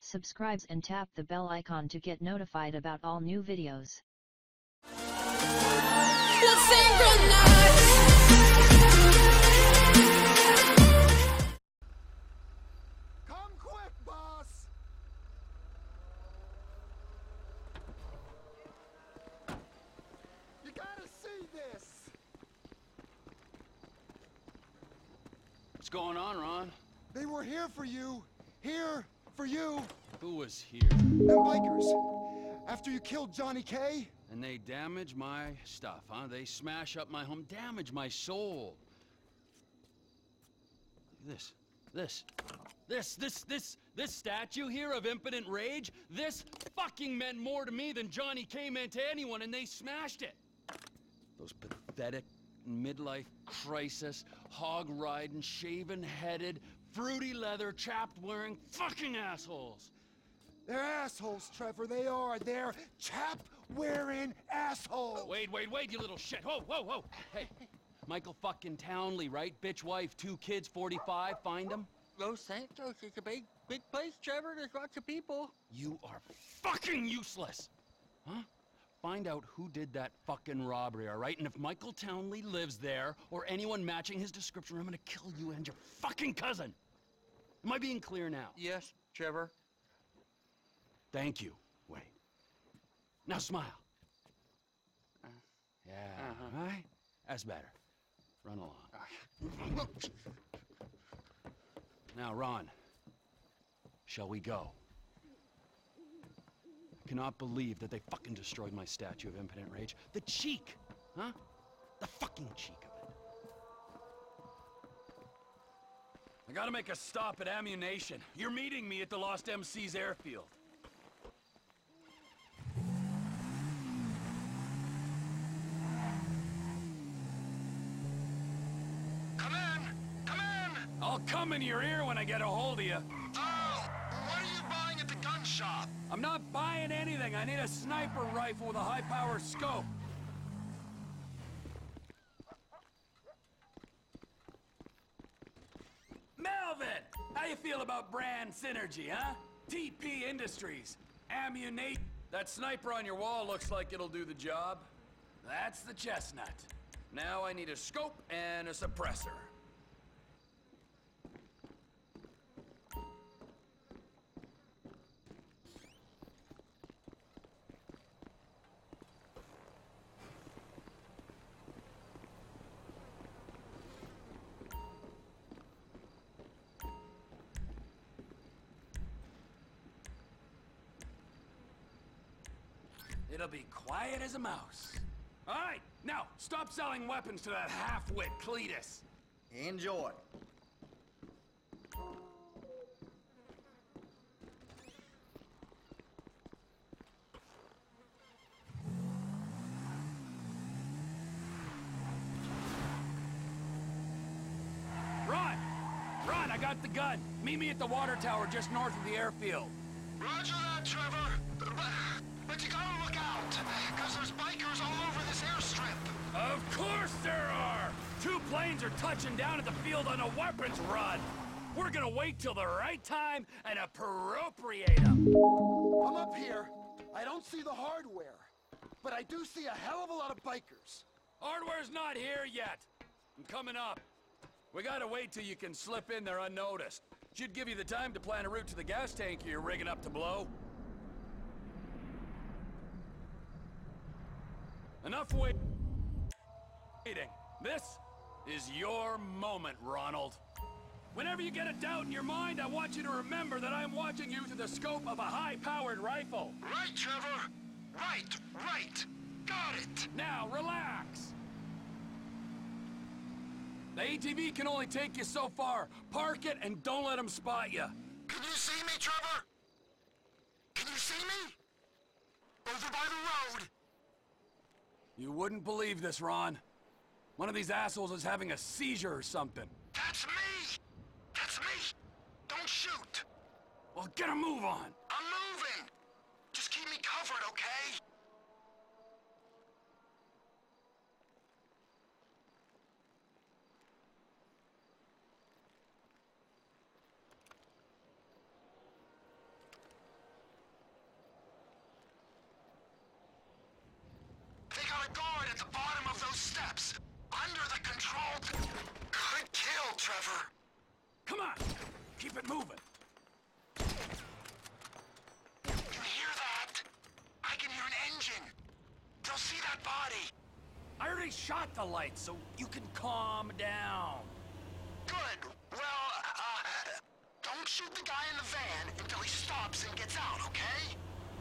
subscribe and tap the bell icon to get notified about all new videos. Come quick, boss! You gotta see this! What's going on, Ron? They were here for you! Here for you! Who was here? Them bikers! After you killed Johnny K? And they damage my stuff, huh? They smash up my home, damage my soul. This statue here of impotent rage, this fucking meant more to me than Johnny K meant to anyone, and they smashed it. Those pathetic midlife crisis, hog-riding, shaven-headed, fruity leather, chapped-wearing fucking assholes. They're assholes, Trevor, they are. They're chap-wearing assholes! Wait, you little shit. Whoa. Hey, Michael fucking Townley, right? Bitch wife, 2 kids, 45, find him? Los Santos is a big place, Trevor. There's lots of people. You are fucking useless! Huh? Find out who did that fucking robbery, all right? And if Michael Townley lives there, or anyone matching his description, I'm gonna kill you and your fucking cousin! Am I being clear now? Yes, Trevor. Thank you, Wade. Now smile. Yeah, right? That's better. Run along. Now, Ron, shall we go? I cannot believe that they fucking destroyed my statue of impotent rage. The cheek, huh? The fucking cheek of it. I gotta make a stop at Ammunition. You're meeting me at the Lost MC's airfield. Come in! I'll come in your ear when I get a hold of you. Oh, what are you buying at the gun shop? I'm not buying anything. I need a sniper rifle with a high-power scope. Melvin! How you feel about brand synergy, huh? TP Industries. Ammunition. That sniper on your wall looks like it'll do the job. That's the chestnut. Now I need a scope and a suppressor. It'll be quiet as a mouse. All right, now, stop selling weapons to that half-wit Cletus. Enjoy. Ron, I got the gun. Meet me at the water tower just north of the airfield. Roger that, Trevor! But you gotta look out, because there's bikers all over this airstrip! Of course there are! 2 planes are touching down at the field on a weapons run. We're gonna wait till the right time and appropriate them. I'm up here. I don't see the hardware, but I do see a hell of a lot of bikers. Hardware's not here yet. I'm coming up. We gotta wait till you can slip in there unnoticed. Should give you the time to plan a route to the gas tank you're rigging up to blow. Enough waiting. This is your moment, Ronald. Whenever you get a doubt in your mind, I want you to remember that I'm watching you through the scope of a high-powered rifle. Right, Trevor! Right! Got it! Now, relax. The ATV can only take you so far. Park it and don't let them spot you. Can you see me, Trevor? Can you see me? Over by the road! You wouldn't believe this, Ron. One of these assholes is having a seizure or something. That's me! That's me! Don't shoot! Well, get a move on. I'm moving! Just keep me covered, okay? already shot the lights, so you can calm down. Good. Well, don't shoot the guy in the van until he stops and gets out, okay?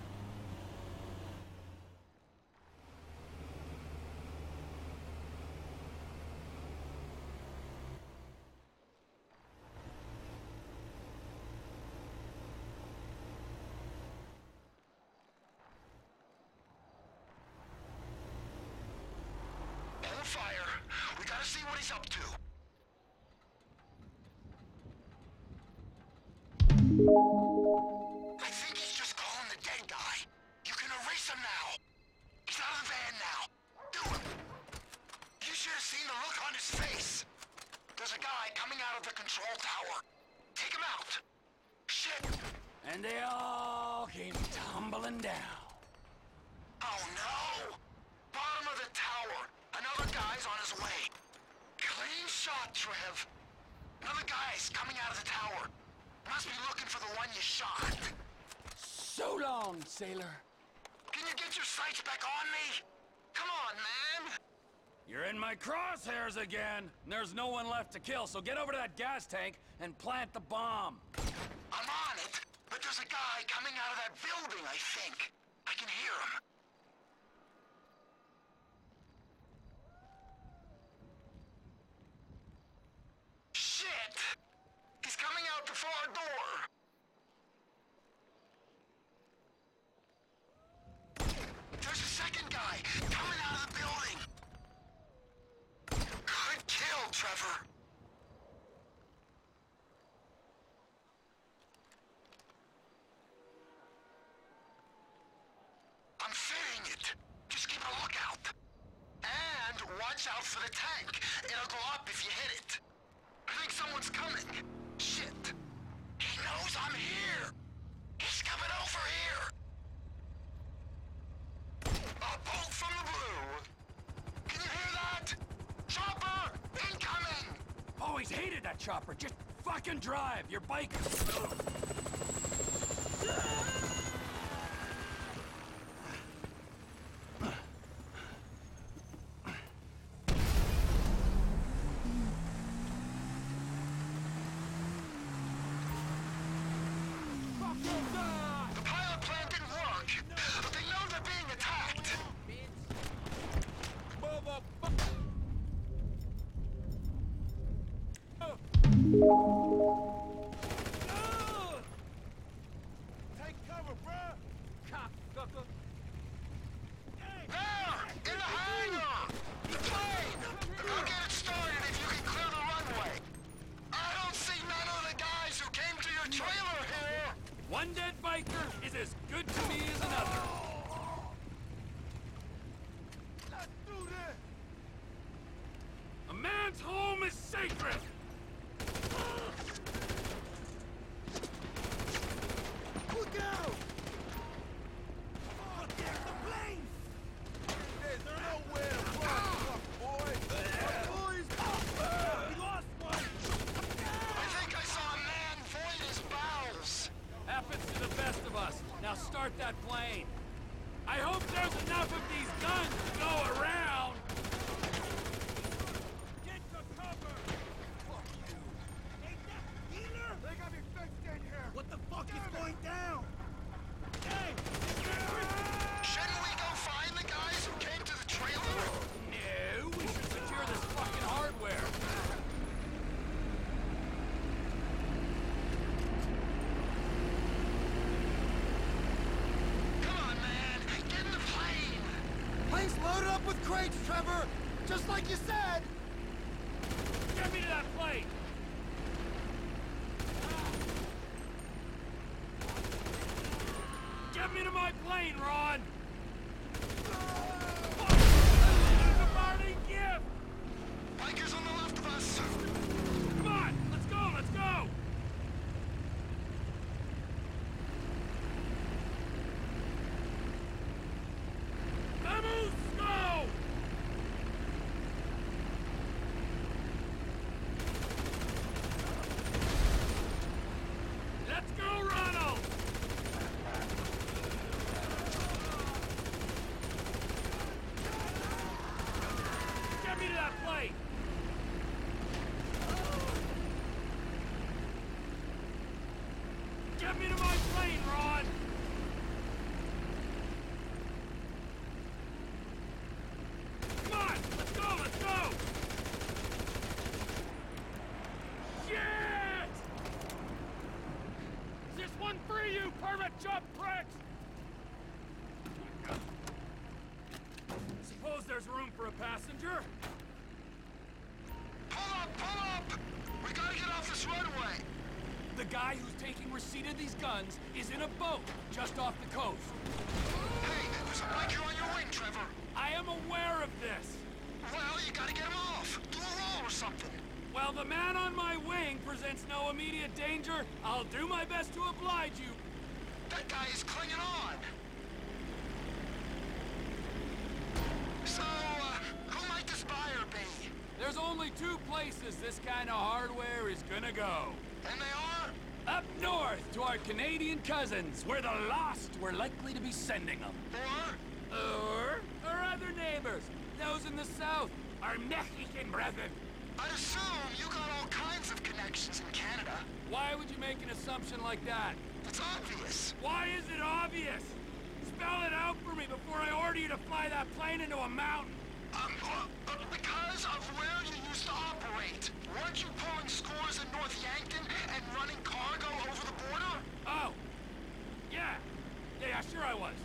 Hold fire. We gotta see what he's up to. I think he's just calling the dead guy. You can erase him now. He's out of the van now. Do him. You should have seen the look on his face. There's a guy coming out of the control tower. Take him out. Shit. And they all came tumbling down. Oh no! Bottom of the tower. Another guy's on his way. Clean shot, Trev. Another guy's coming out of the tower. Must be looking for the one you shot. So long, sailor. Can you get your sights back on me? Come on, man. You're in my crosshairs again. There's no one left to kill, so get over to that gas tank and plant the bomb. I'm on it, but there's a guy coming out of that building, I think. I can hear him. Shit! He's coming out the far door. There's a second guy coming out of the building. Good kill, Trevor. I'm fitting it. Just keep a lookout. And watch out for the tank. It'll go up if you hit it. I think someone's coming. Shit. He knows I'm here. He's coming over here. A bolt from the blue. Can you hear that? Chopper, incoming. Always hated that chopper. Just fucking drive. You're bikers. The pilot plan didn't work, but they know they're being attacked. Take cover, bruh! Cocksucker! There! In the hangar! The plane! Go get it started if you can clear the runway. I don't see none of the guys who came to your trailer here. One dead biker is as good to me as another. Let's do this! A man's home is sacred! Look out! Look at the plane! There's nowhere to run, boy! Boys! We lost one! I think I saw a man void his bowels. Happens to the best of us. Now start that plane. I hope there's enough of these guns to go around. Get to cover! Fuck you. Ain't that healer? They got me fixed in here. What the fuck is going down? Hey! Shouldn't we go find the guys who came to the trailer? No, we should secure this fucking hardware. Come on, man! Get in the plane! Plane's loaded up with crates, Trevor! Just like you said! Get me to that plane! Get me to my plane, Ron! Fuck! There's a burning gift! Bikers on the left of us! Come on! Let's go! Let's go! Vamos! Go! Let's go, Ronald! plane, Ron! Come on! Let's go! Let's go! Shit! Is this one for you, permit jump pricks? Suppose there's room for a passenger? Pull up! Pull up! We gotta get off this runway! The guy who's taking receipt of these guns is in a boat just off the coast. Hey, there's a biker on your wing, Trevor. I am aware of this. Well, you gotta get him off. Do a roll or something. While the man on my wing presents no immediate danger, I'll do my best to oblige you. That guy is clinging on. So, who might this buyer be? There's only two places this kind of hardware is gonna go. And they are? Up north to our Canadian cousins, where the lost were likely to be sending them. Or our other neighbors, those in the south, our Mexican brethren. I'd assume you got all kinds of connections in Canada. Why would you make an assumption like that? It's obvious. Why is it obvious? Spell it out for me before I order you to fly that plane into a mountain. Because of where you used to operate. Weren't you pulling scores in North Yankton and running cargo over the border? Oh. Yeah, sure I was.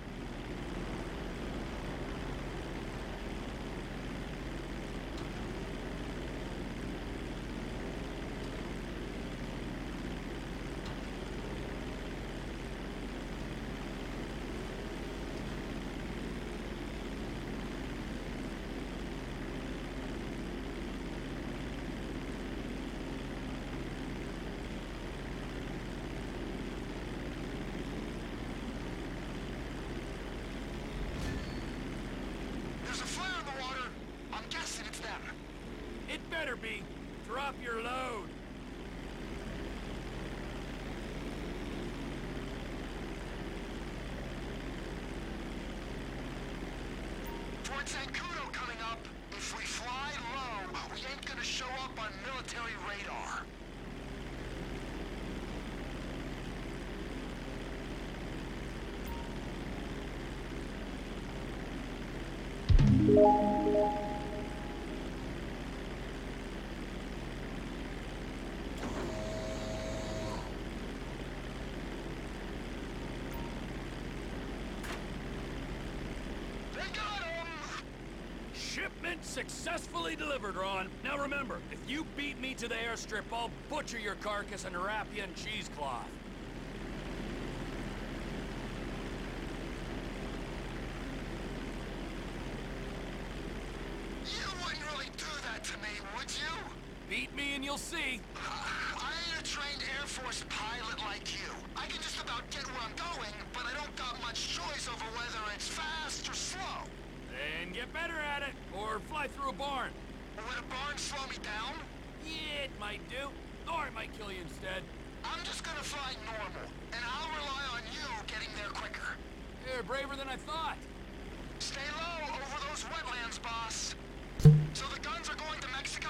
There's a flare in the water. I'm guessing it's them. It better be. Drop your load. Fort Zancudo coming up. If we fly low, we ain't gonna show up on military radar. They got him! Shipment successfully delivered, Ron. Now remember, if you beat me to the airstrip, I'll butcher your carcass and wrap you in cheesecloth. You wouldn't really do that to me, would you? Beat me and you'll see. I ain't a trained Air Force pilot like you. I can just about get where I'm going, but I don't got much choice over whether it's fast or slow. Then get better at it, or fly through a barn. Would a barn slow me down? Yeah, it might do. Or it might kill you instead. I'm just gonna fly normal, and I'll rely on you getting there quicker. You're braver than I thought. Stay low over those wetlands, boss. So the guns are going to Mexico?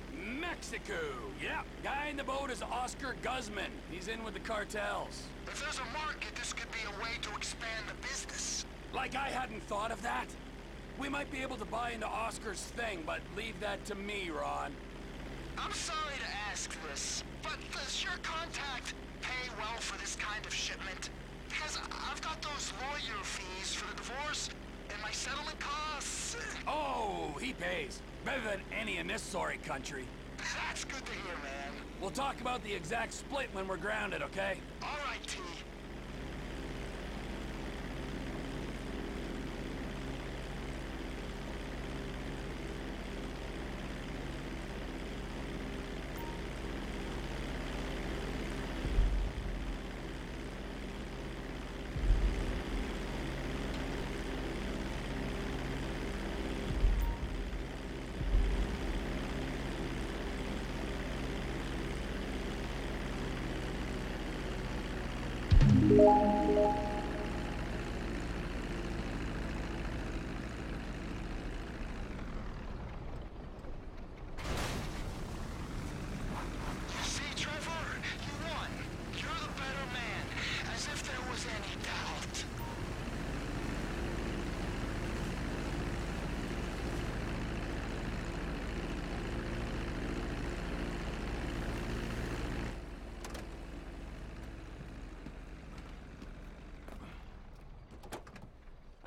Mexico. Yeah, guy in the boat is Oscar Guzman. He's in with the cartels. If there's a market, this could be a way to expand the business. Like I hadn't thought of that. We might be able to buy into Oscar's thing, but leave that to me, Ron. I'm sorry to ask this, but does your contact pay well for this kind of shipment? Because I've got those lawyer fees for the divorce, and my settlement costs. Oh, he pays. Better than any in this sorry country. That's good to hear, man. We'll talk about the exact split when we're grounded, okay? All right, T. You see, Trevor? You won. You're the better man. As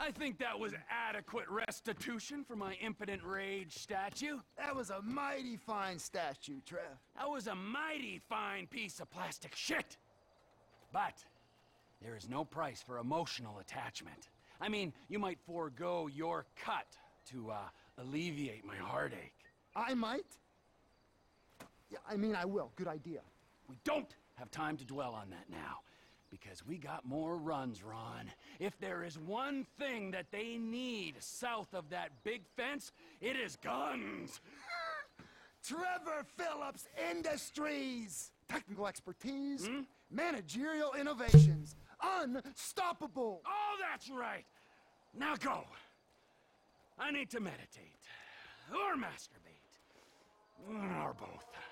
I think that was adequate restitution for my impotent rage statue. That was a mighty fine statue, Trev. That was a mighty fine piece of plastic shit. But there is no price for emotional attachment. I mean, you might forego your cut to alleviate my heartache. I might? Yeah, I mean, I will. Good idea. We don't have time to dwell on that now, because we got more runs, Ron. If there is one thing that they need south of that big fence, it is guns. Trevor Phillips Industries! Technical expertise, managerial innovations, unstoppable! Oh, that's right. Now go. I need to meditate. Or masturbate. Or both.